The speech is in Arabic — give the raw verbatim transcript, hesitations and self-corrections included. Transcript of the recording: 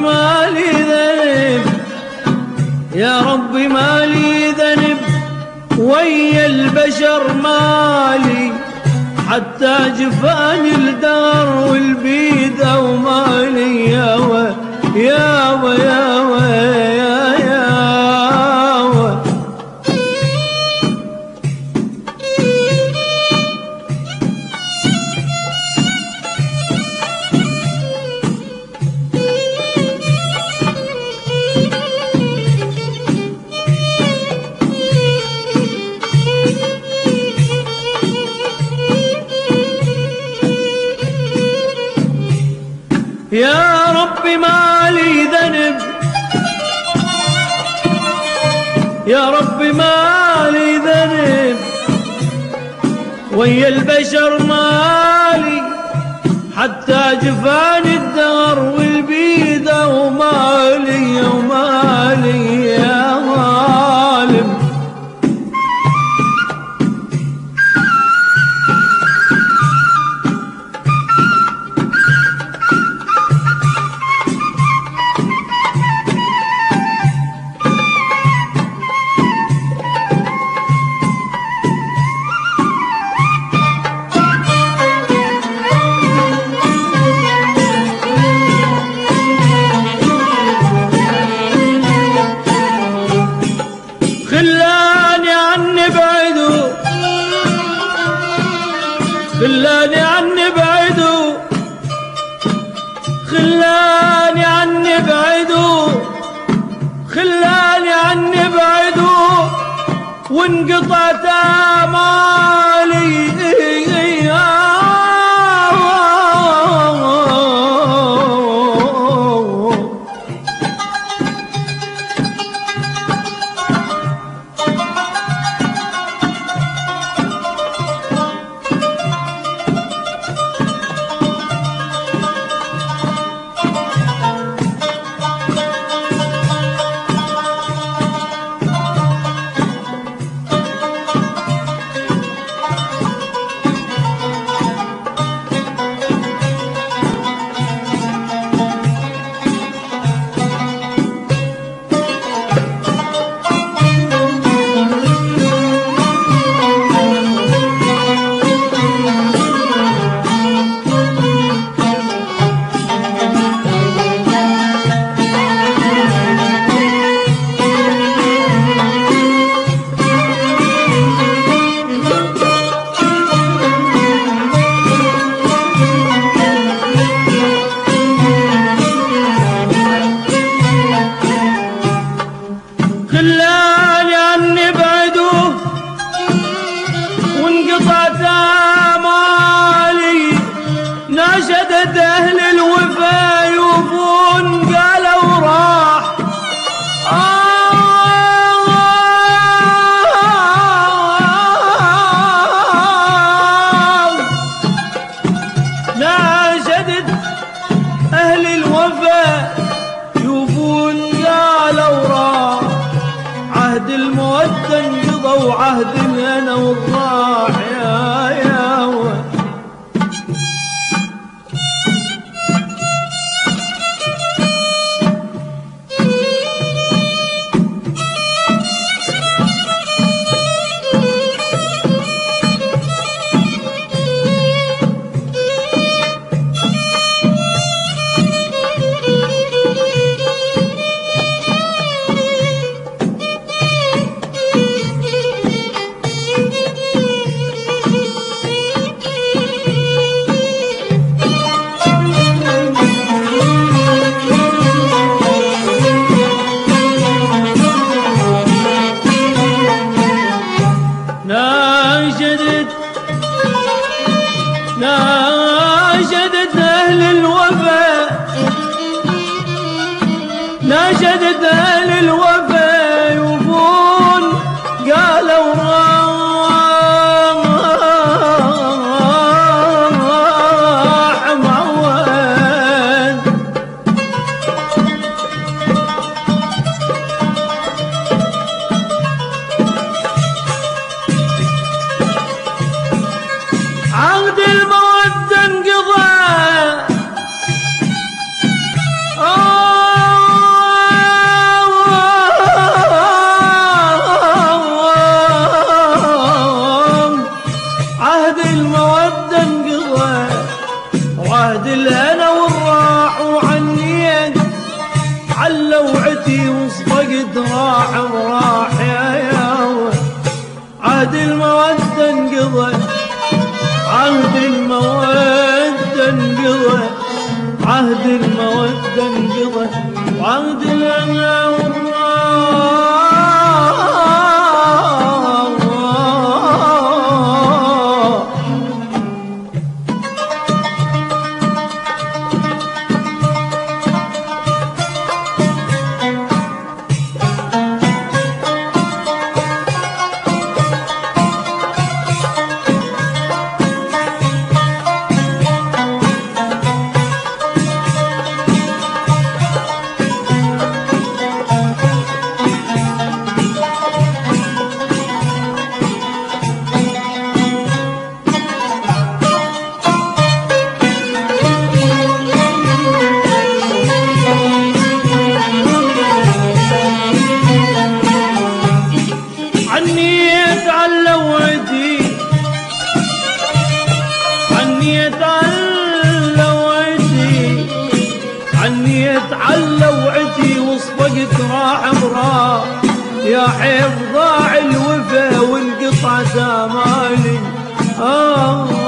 مالي ذنب، يا ربي مالي ذنب، ويا البشر مالي، حتى جفاني الدار والبيدة ومالي يا و يا و يا و يا يا و. يا ربي مالي ذنب، يا ربي مالي ذنب، ويا البشر مالي، حتى جفاني الدار والبيدة ومالي ومالي يا ظالم. خلاني عني بعدو، خلاني عني بعدو، خلاني عني بعدو، خلاني عني بعدو، وانقطعت آمالي. خلاني عني بعدو، وانقطعت آمالي، ناشدت أهل الوفا يوفون قالوا راح. ناشدت أهل الوفا يوفون قالوا راح، عهد المودة انقضى وعهد انا والراح يا يا و. راح وراح يا يا عهد المودة انقضى عهد المودة انقضى عهد المودة انقضى وعهد الأنا والراح يا حيف ضاع الوفا وانقطع زماني آه